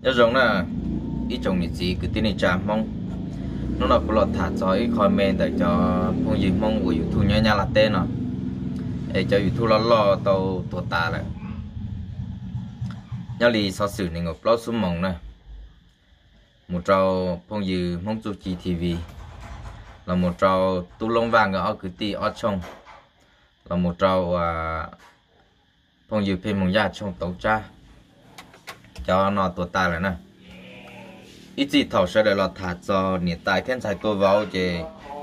nhớ giống là ít chồng nhiệt gì cứ tin này chả mong nó là có lọt thả cho ít comment để cho không gì mong của YouTube nha nha là tên nào để cho YouTube nó lo tàu tổ ta lại nhớ đi so xử này ngọc lót xuống mỏng này một trâu phong dư mong chu chi TV là một trâu tu lông vàng ở cứ ti ở trong là một trâu phong dư phim mong gia trong tàu cha cho nó tổ ta lại nè ít gì thầu sẽ để lọt thả cho hiện tại thiên才tôi vào về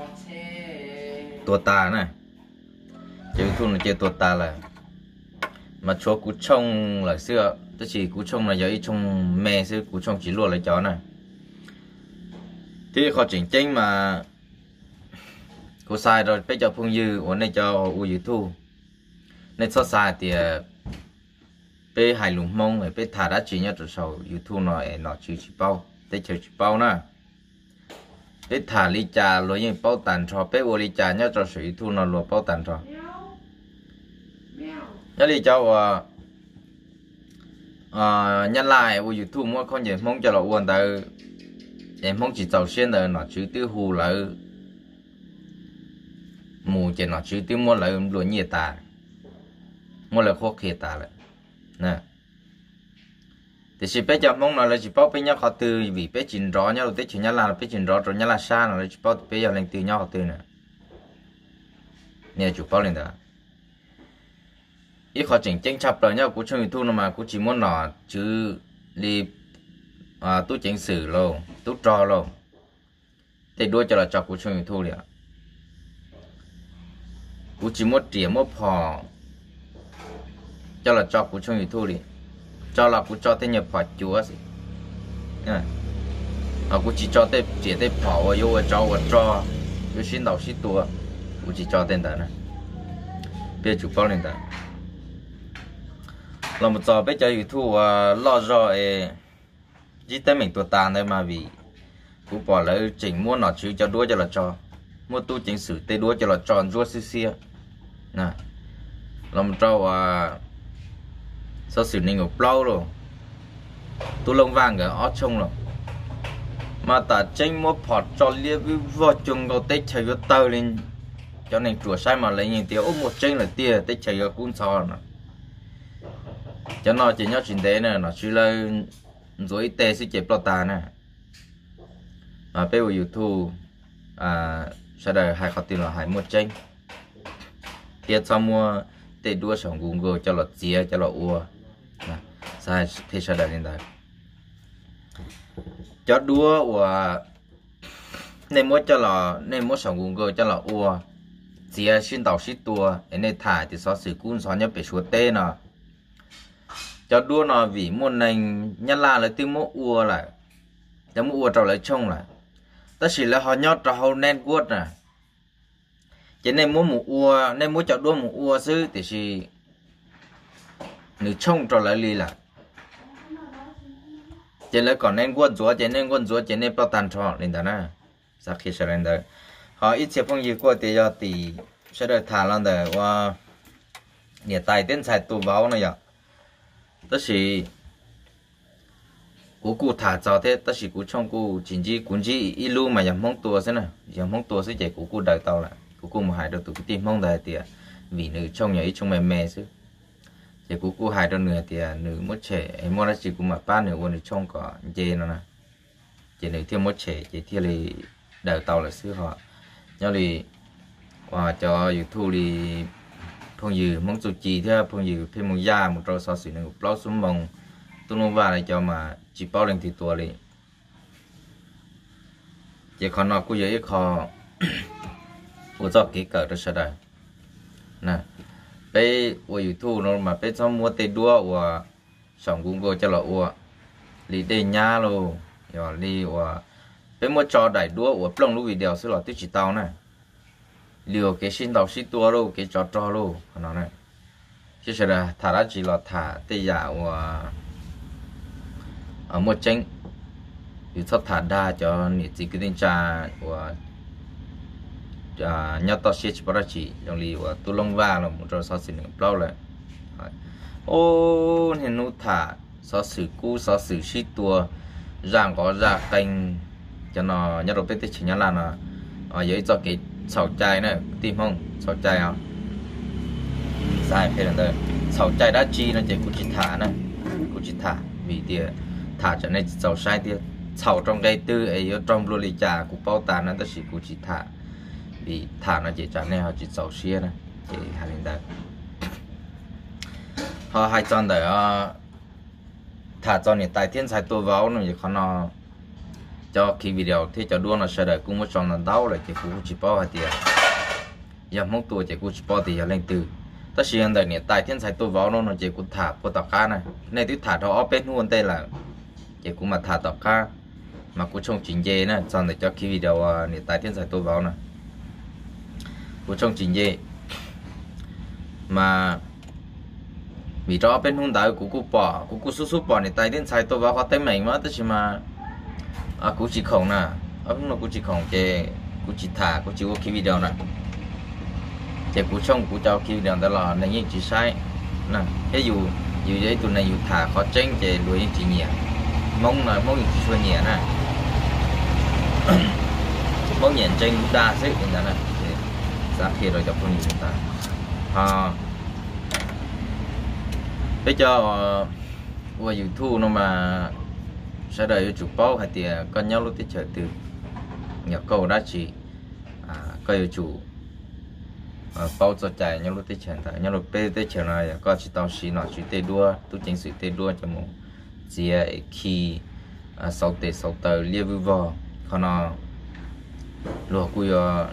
tổ ta này chứ thu là chơi tổ ta là mà chỗ cú trông là xưa tức chỉ cú trông là giờ ít trông mẹ xưa cú trông chỉ luôn lấy chó này thì họ chỉnh chính mà cô sai rồi bây giờ phong dư ổn này cho u dư thu nên so sai thì bây hai lùng mông rồi bây thả đã chỉ nhớ từ sau YouTube nó chỉ bao để chỉ bao nè bây thả ly trà rồi những bao tàn cho bây ô ly trà nhớ cho sự YouTube nó luôn bao tàn cho nhớ ly cho nhân lại ô YouTube mua con gì mong cho là uốn tới em mong chỉ đầu tiên là nó chỉ tiêu hù lại mù chỉ nó chỉ tiêu mua lại luôn nhiều ta mua lại khó khăn ta lại nè thì chỉ biết cho mong là chỉ bảo bây giờ họ từ vì biết chuyện rõ nhau tới chuyện là biết chuyện rõ rồi nhá là xa rồi chỉ bảo bây giờ lên từ nhau họ từ nè nè chủ bảo lên đó ít họ chỉnh tranh chấp rồi nhau cũng trong YouTube mà cũng chỉ muốn nó chứ đi tôi chỉnh xử luôn tôi trò luôn thì đua cho là cho cũng trong YouTube liền cũng chỉ muốn tiền muốn phò cho là cho cũng trong YouTube đi cho là cũng cho tên nhập phật chúa gì cũng chỉ cho tên chỉ tên phò và yêu cho yêu xin đầu xin tua cũng chỉ cho tên đó này bây chủ bao lên đó là một trò bây giờ YouTube lo rồi chỉ tên mình tuột tàn đây mà vì cũng bỏ lại chỉnh muốn nó chứ cho đua cho là cho mua tu chỉnh sử tê đua cho là tròn rua xia nè là một trò sao xử ninh ngục lâu rồi tu lông vàng ở ót trông rồi mà ta tranh mua phọt cho lia với vợ chồng có tết chạy vô tơ lên cho nên chùa sai mà lấy nhìn tiêu ôm một tranh là tia tết chạy vô cuốn sò nè cho nó chỉ nhớ chuyện thế này nó chỉ là dối tê sẽ chẹp lo ta nè mà bây giờ YouTube sau đây hai khó tin là hai một tranh tiếp sau mua tê đua sòng Google cho lọt chia cho lọt ua sai thì sau đây lên đây cho đua và nên mua cho lọ nên mua sòng Google cho lọt ua chia xin tàu xin tua nên thải thì so sử cún so nhớ bị số tê nè cho đua nó vì môn này nhân là lấy tiêu mua ua lại cho mua ua trâu lấy trông lại ta chỉ là họ nhót trâu hậu nên quất nè cho nên mua một ua nên mua cho đua một ua xứ thì chỉ nữ trông trâu lấy ly lại cho nên còn nên quất chúa cho nên bao tàn trò lên đó nè sau khi sẽ lên đó họ ít chế phong gì qua thì giờ thì sẽ được thả lên đó và hiện tại tên sai tụ báo này vậy đó là cụ thả cho thế đó là cụ trong cụ chính trị cuốn chỉ ilu mà giảm mong tua thế này giảm mong tua sẽ chạy cụ đợi tao lại cụ một hai đầu tụ cái tim mong đợi thì vì nữ trong nhà ấy trong mẹ mẹ chứ chạy cụ hai đầu nữa thì nữ mất trẻ em mua ra chỉ cụ mà ba nữ quân trong có dê nó nè chỉ nữ thêm mất trẻ chỉ thêm là đợi tao là xứ họ nhau thì và cho YouTube thì phong dư mong chủ trì theo phong dư thêm một gia một trò so sánh một lót xuống mông tôi nói vào này cho mà chỉ bao lên thì tua đi chỉ còn nó cũng dễ khó của cho kỹ cỡ đó sao đây nè bây của YouTube nó mà bây giờ mua tiền đua và sòng Google cho là ua đi đây nhá luôn rồi đi và bây mua cho đại đua và plong lúc video sẽ là tôi chỉ tao này liều cái xin đầu xin tua luôn cái cho luôn nó này chứ sẽ là thả ra chỉ là thả tây giả và ở một tranh thì sắp thả đa cho những gì cái tình trạng của nhớ to xí bảo chỉ trong lý của tu lông va là một trò sao xin được lâu rồi ô hiện nút thả xó xử cú xó xử shit tua ràng có ra kênh cho nó nhớ đầu tết chỉ nhớ là nó ở dưới cho cái sầu chai nữa tim không sầu chai không sai phải là đây sầu chai đã chi nó chỉ cú chỉ thả nữa cú chỉ thả vì tiền thả cho nên sầu sai tiền sầu trong đây tư ấy ở trong lô lì trà cú bao tàn nó tất chỉ cú chỉ thả vì thả nó chỉ trả nên họ chỉ sầu xia này chỉ hai lần đây họ hai chọn để thả cho nên tại thiên sai tôi vào nó chỉ nó cho khi video thì cho đua nó sẽ đợi cũng một chọn là đau lại chỉ cú chỉ bao hai tiền giờ mong tôi chỉ cú chỉ bao thì lên từ tất nhiên đời này tại thiên sai tôi vào nó chỉ cú thả của tàu cá này này tôi thả cho bên luôn đây là chỉ cú mà thả tàu cá mà cú trông chỉnh dê nữa chọn để cho khi video này tại thiên sai tôi vào này cú trông chỉnh dê mà vì cho bên hôn đại của cô bỏ của cô叔bỏ này tay đến sai tôi vào họ tay mình mà tức mà cô chỉ không nè ông nó cô chỉ không cái cô chỉ thả cô chỉ có cái video này cái cô trong cô cho cái video đó là này như chỉ sai nè cái dù vậy tụi này dù thả khó tránh cái lối chỉ nhẹ mong là mong chỉ xua nhẹ nè mong nhẹ tranh đa sức như thế này giá kia rồi cho con nhìn ta bây giờ qua YouTube nó mà sẽ đợi chụp bao hay thì con nhau lúc tới chờ từ nhà cầu đã chỉ coi chủ bao cho chạy nhau lúc tới chờ ta nhau lúc tới chờ này có chỉ tao xí nó chỉ tê đua tu chính sự tê đua cho một gì khi sau tờ liêu vui vò còn nó lúa cùi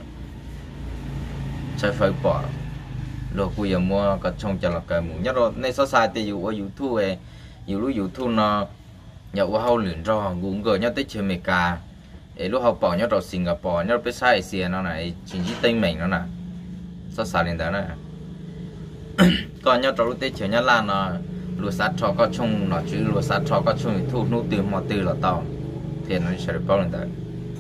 trái phơi bỏ lúa cùi mua có trồng cho là cái mũ nhất rồi nên số sai thìอยู่ YouTube ấyอยู่lúc YouTube nó nhậu qua hậu luyện rồi cũng gửi nhau tới chơi mê ca ấy lúc họ bỏ nhau vào Singapore nhau tới sai xe nó này chính chỉ tên mình nó nè số sai lên đó nè còn nhau vào lúc tới chơi nhau là nó lúa sát cho có trồng nó chứ lúa sát cho có trồng thu nút từ mỏ từ là tao thì nó sẽ được bao lên đấy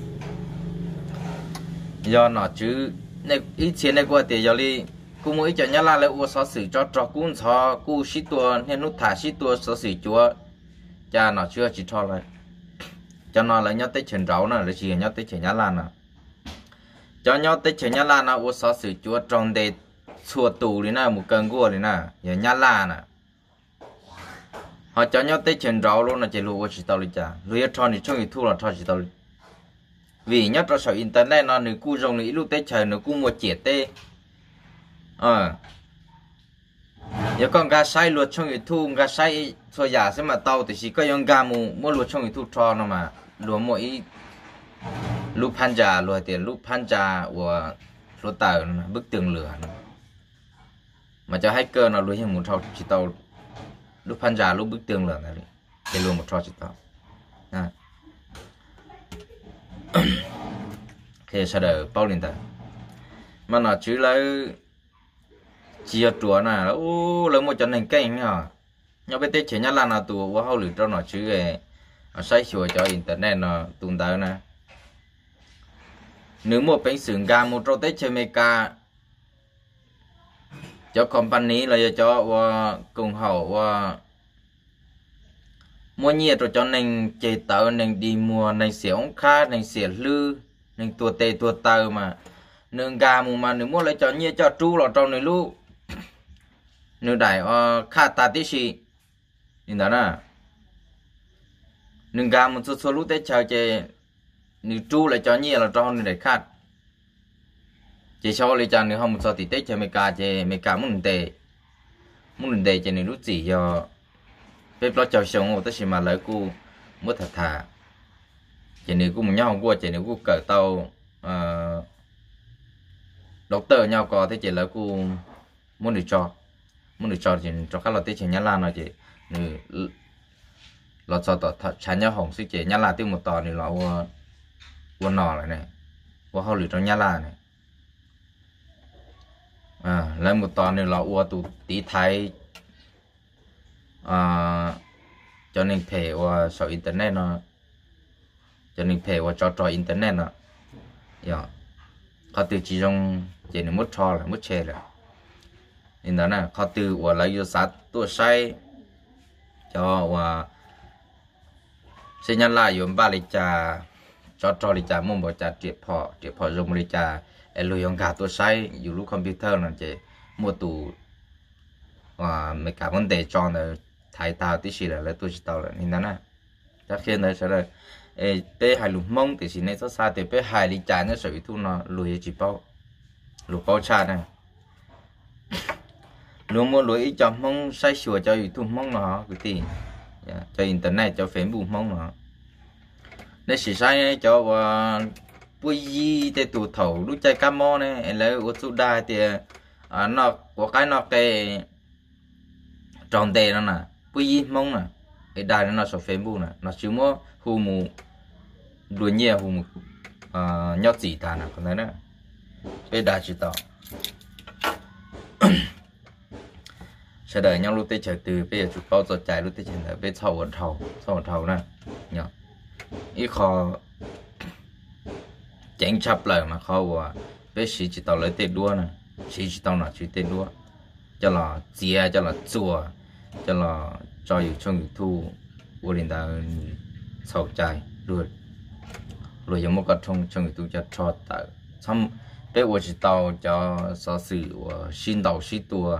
do nó chứ này ít tiền này qua tiền giờ đi cú mỗi cho nhá là lại uo xóa xử cho cún xóa cú xí tua nên nút thả xí tua xóa xử chúa cha nó chưa chỉ cho lại cho nó lại nhớ tới chuyện rau nè là chỉ nhớ tới chuyện nhá là nè cho nhớ tới chuyện nhá là nó uo xóa xử chúa trong để xua tù đi nè một cơn gua đi nè giờ nhá là nè họ cho nhớ tới chuyện rau luôn là chỉ lùa chỉ tao đi cha lùa cho thì trong thu là cho chỉ tao vì nhớ cho sở internet nó nếu cú dùng nữa lúc tới trời nếu cú mua chết tê giờ con gà sai luật trong YouTube gà sai thôi giả xem mà tao thì chỉ có用gà mua luật trong YouTube cho nó mà luật mỗi lúc pan trà luật tiền lúc pan trà của luật tờ bức tường lửa mà cho hacker nó luật hiện một trò chỉ tao lúc pan trà lúc bức tường lửa này thì luôn một trò chỉ tao thì sẽ đợi bao lên tờ mà nó chỉ là chia chùa nè ô lớn một trận hình cảnh hả nhau bây tết chỉ nhát là nào tụ quá hậu lửa cho nó chứ về sai chùa cho internet nó tụt tới nè nếu một bánh sườn gà một trâu tết chơi mega cho company là cho cùng hậu mua nhiệt rồi cho nên chế tạo nên đi mua nên xỉa ống khá nên xỉa lư nên tua tê tua tàu mà nương gà mà nếu mua lại cho nhiệt cho chú là trong này luôn nương đại khá ta tí xì nhìn đó nè nương gà một số lúc tết chào chế nếu chú lại cho nhiệt là trong này để khát chế sau lại cho nếu không một số thì tết cho mấy cá muốn tệ cho nên lúc gì do bếp lo chào sống của tất mà lấy cô mất thật thà cho nên cô một nhau qua cho nên cô cởi tàu đọc tờ nhau có thế chỉ là cô muốn được cho thì cho các loại tết chỉ nhá là nó chỉ lọt cho tờ chán nhau hỏng sức chỉ nhá là tiêu một tờ thì nó uốn nọ lại này uốn hậu lửa trong nhá là này lấy một tờ thì nó uốn tụ tí thái cho nên thể qua sở internet nó cho nên thể qua cho internet nó giờ họ từ chỉ trong chỉ là mất cho là mất chè rồi nên đó là họ từ qua lấy vô sát tua sai cho và sinh nhân lại dùng ba lịch trà cho lịch trà mua một trà triệt phò dùng lịch trà lùi用cả tôi sai dù lúc computer là chỉ mua tủ và mấy cả vấn đề cho nó thái tạo tí xí là tôi chỉ tao là nên nè chắc khi này sẽ là bé hai lục mông thì xin này rất xa thì bé hai lịch trà nó sẽ bị thu nó lùi chỉ bao lục bao trà này luôn mua lùi cho mông sai sửa cho YouTube mông nó cái gì cho internet cho Facebook mông nó để chỉ sai cho bùi gì để tụ thầu lúc chơi camo này lấy ô tô đa thì nó có cái nó cái tròn đề nó nè bùi gì mông nè cái đài nó số Facebook nè nó chỉ mua hù mù đuổi nhiều hù mù nhót gì ta nè còn đấy nè cái đài chỉ tao sẽ đợi nhau lúc tới chờ từ bây giờ chụp bao giờ chạy lúc tới chờ bây sau thầu nè nhở ít khó chén chập lại mà khó quá bây giờ chỉ tao lấy tiền đua nè chỉ tao là chỉ tiền đua cho là chia cho là chùa cho là choอยู่ช่วงอยู่ทูอุลินดาสาวใจด้วยrồiยังmột cái trongอยู่ทูจะชอบแต่ทำbây giờ chỉ tao cho sở sự xin đầu xin tua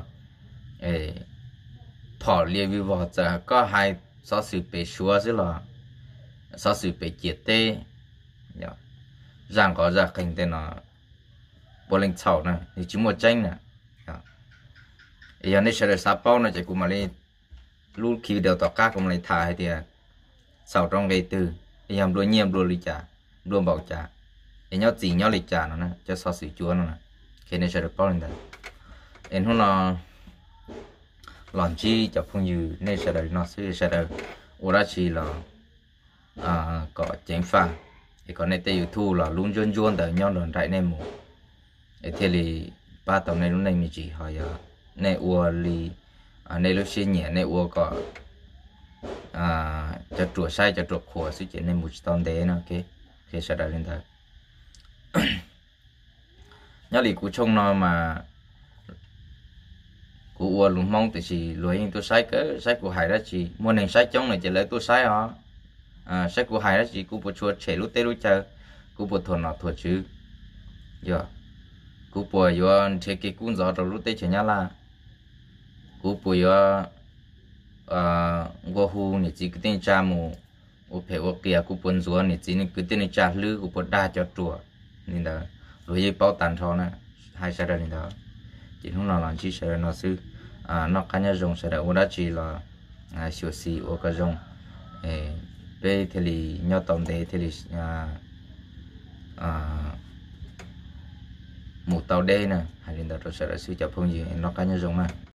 thọ liệt vi vào giờ có hai sở sự bị xóa chứ là sở sự bị chết tê rằng có ra kinh tế nó bộ linh chậu này thì chỉ một tranh nè giờ này sẽ được sắp bao này chỉ cũng mà đi lúc khi đều tỏ các cũng lại thải thì sau trong ngày từ thì làm đuôi nhiêm đuôi lịch trả đuôi bảo trả thì nhớ gì nhớ lịch trả nó nè cho so sánh chúa nó nè khi này sẽ được bao lên đây em hôm nào làm chi cho phong như này sẽ được nó sẽ được ở đó chỉ là có chén pha thì còn này tới YouTube là luôn chuyên chuyên tới nhau lần đại này một thì thì ba tàu này lúc này mình chỉ hỏi này ua li này lúc xưa nhẹ này ua có cho chuột sai cho chuột khổ sự chuyện này một tòn đế nó ok khi sẽ đại lên đây nhớ lì cú trông nó mà cú ua luôn mong thì chỉ lối tôi sai cái sai của hải đó chỉ mua nền sai trong này chỉ lấy tôi sai họ sai của hải đó chỉ cú bột chuột trẻ lúc tê lúc chờ cú bột thuần nó thuần chứ giờ cú bồi vô thế cái cuốn gió rồi lúc tê chỉ nhá là cú bồi vô hu này chỉ cái tên cha mù ô phải ô kia cú bồn gió này chỉ cái tên cha lư cú bột đa cho chùa nên là rồi dây bao tàn thọ nè hai sẽ ra nên đó chỉ không nào làm chi sẽ ra nó sư nó cá nhân dùng sẽ ra ô đã chỉ là sửa xì ô cái dùng về thì li nhau tổng đề thì li một tàu đê nè hay là đó sẽ là sư chập phong gì nó cá nhân dùng mà